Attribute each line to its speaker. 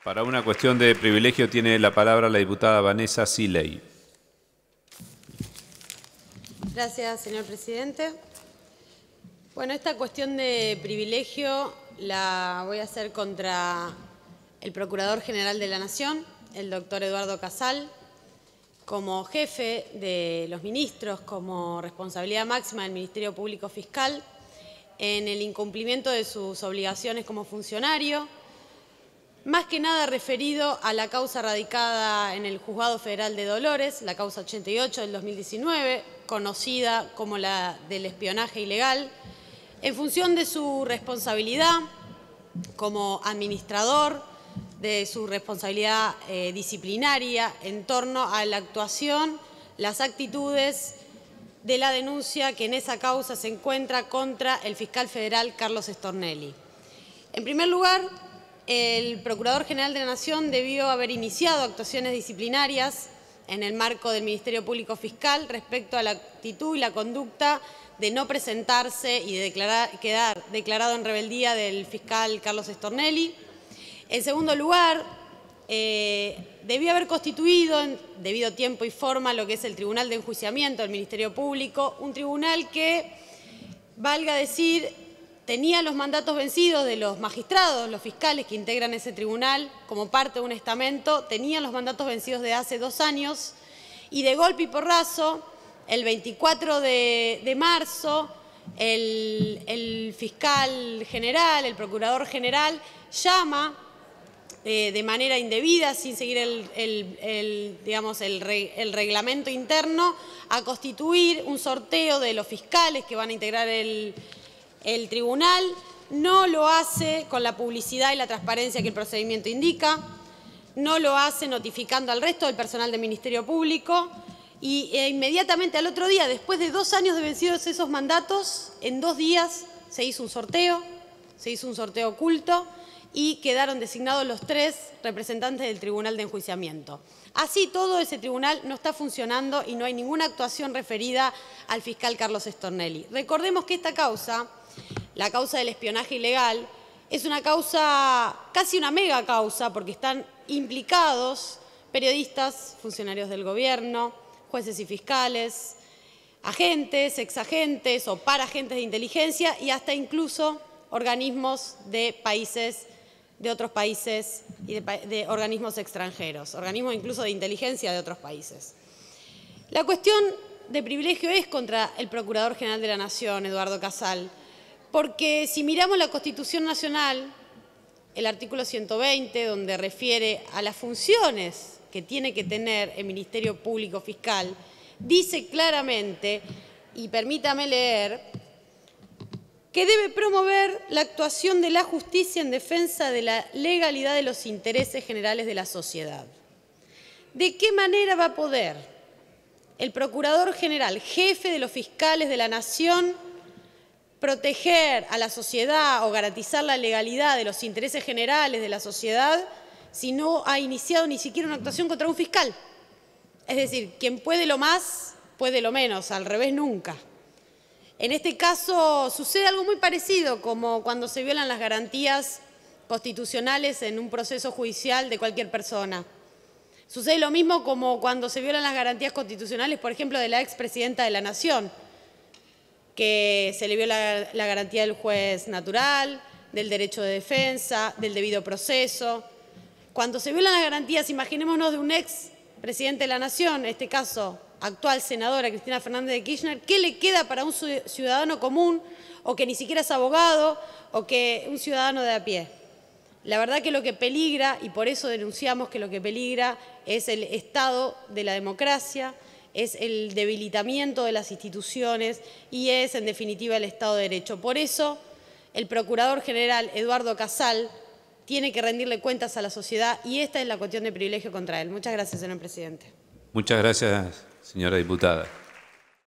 Speaker 1: Para una cuestión de privilegio tiene la palabra la diputada Vanessa Siley.
Speaker 2: Gracias, señor presidente. Bueno, esta cuestión de privilegio la voy a hacer contra el Procurador General de la Nación, el doctor Eduardo Casal, como jefe de los ministros, como responsabilidad máxima del Ministerio Público Fiscal, en el incumplimiento de sus obligaciones como funcionario, más que nada referido a la causa radicada en el Juzgado Federal de Dolores, la causa 88 del 2019, conocida como la del espionaje ilegal, en función de su responsabilidad como administrador, de su responsabilidad disciplinaria en torno a la actuación, las actitudes de la denuncia que en esa causa se encuentra contra el fiscal federal Carlos Stornelli. En primer lugar, el Procurador General de la Nación debió haber iniciado actuaciones disciplinarias en el marco del Ministerio Público Fiscal respecto a la actitud y la conducta de no presentarse y de quedar declarado en rebeldía del fiscal Carlos Stornelli. En segundo lugar, debió haber constituido en debido tiempo y forma lo que es el Tribunal de Enjuiciamiento del Ministerio Público, un tribunal que, valga decir, tenía los mandatos vencidos de los magistrados, los fiscales que integran ese tribunal como parte de un estamento, tenían los mandatos vencidos de hace 2 años y de golpe y porrazo, el 24 de marzo, el fiscal general, el procurador general, llama de manera indebida, sin seguir el reglamento interno, a constituir un sorteo de los fiscales que van a integrar el tribunal. No lo hace con la publicidad y la transparencia que el procedimiento indica, no lo hace notificando al resto del personal del Ministerio Público y inmediatamente al otro día, después de 2 años de vencidos esos mandatos, en 2 días se hizo un sorteo oculto y quedaron designados los 3 representantes del Tribunal de Enjuiciamiento. Así todo, ese tribunal no está funcionando y no hay ninguna actuación referida al fiscal Carlos Stornelli. Recordemos que esta causa, la causa del espionaje ilegal, es una causa, casi una mega causa, porque están implicados periodistas, funcionarios del gobierno, jueces y fiscales, agentes, exagentes o paragentes de inteligencia y hasta incluso organismos de países, de otros países y de organismos extranjeros, organismos incluso de inteligencia de otros países. La cuestión de privilegio es contra el Procurador General de la Nación, Eduardo Casal, porque si miramos la Constitución Nacional, el artículo 120, donde refiere a las funciones que tiene que tener el Ministerio Público Fiscal, dice claramente, y permítame leer, que debe promover la actuación de la justicia en defensa de la legalidad de los intereses generales de la sociedad. ¿De qué manera va a poder el Procurador General, jefe de los fiscales de la Nación, proteger a la sociedad o garantizar la legalidad de los intereses generales de la sociedad si no ha iniciado ni siquiera una actuación contra un fiscal? Es decir, quien puede lo más, puede lo menos, al revés nunca. En este caso sucede algo muy parecido como cuando se violan las garantías constitucionales en un proceso judicial de cualquier persona. Sucede lo mismo como cuando se violan las garantías constitucionales, por ejemplo, de la expresidenta de la Nación, que se le viola la garantía del juez natural, del derecho de defensa, del debido proceso. Cuando se violan las garantías, imaginémonos de un expresidente de la Nación, en este caso actual senadora Cristina Fernández de Kirchner, ¿qué le queda para un ciudadano común o que ni siquiera es abogado o que un ciudadano de a pie? La verdad que lo que peligra, y por eso denunciamos que lo que peligra es el estado de la democracia, es el debilitamiento de las instituciones y es, en definitiva, el Estado de Derecho. Por eso, el Procurador General Eduardo Casal tiene que rendirle cuentas a la sociedad y esta es la cuestión de privilegio contra él. Muchas gracias, señor presidente.
Speaker 1: Muchas gracias, señora diputada.